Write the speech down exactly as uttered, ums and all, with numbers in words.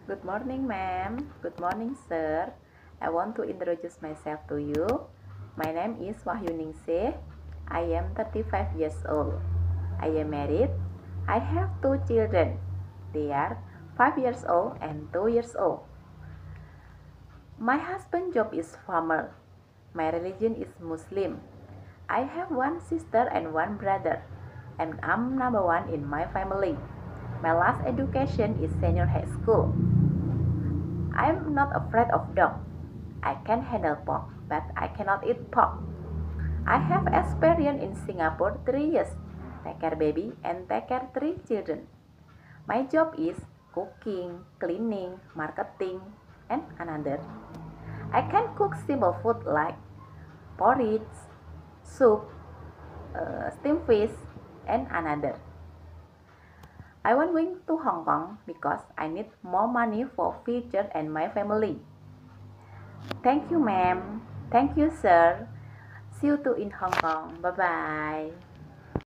Good morning, ma'am. Good morning, sir. I want to introduce myself to you. My name is Wahyu Ningsih. I am thirty-five years old. I am married. I have two children. They are five years old and two years old. My husband's job is farmer. My religion is Muslim. I have one sister and one brother, and I'm number one in my family. My last education is senior high school. I'm not afraid of dog. I can handle pork, but I cannot eat pork. I have experience in Singapore three years. Take care baby and take care three children. My job is cooking, cleaning, marketing, and another. I can cook simple food like porridge, soup, uh, steamed fish, and another. I want going to Hong Kong because I need more money for future and my family. Thank you, ma'am. Thank you, sir. See you too in Hong Kong. Bye-bye.